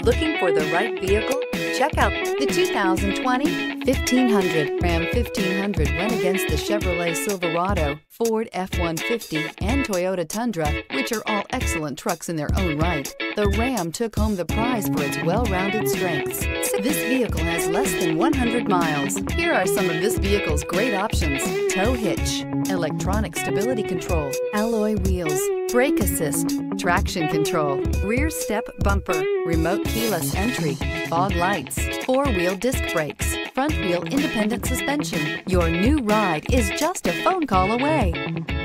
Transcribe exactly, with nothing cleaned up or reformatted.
Looking for the right vehicle? Check out the two thousand twenty fifteen hundred. Ram fifteen hundred went against the Chevrolet Silverado, Ford F one fifty, and Toyota Tundra, which are all excellent trucks in their own right. The Ram took home the prize for its well-rounded strengths. This vehicle has less than one hundred miles. Here are some of this vehicle's great options: tow hitch, electronic stability control, alloy wheels, brake assist, traction control, rear step bumper, remote keyless entry, fog lights, four-wheel disc brakes, front wheel independent suspension. Your new ride is just a phone call away.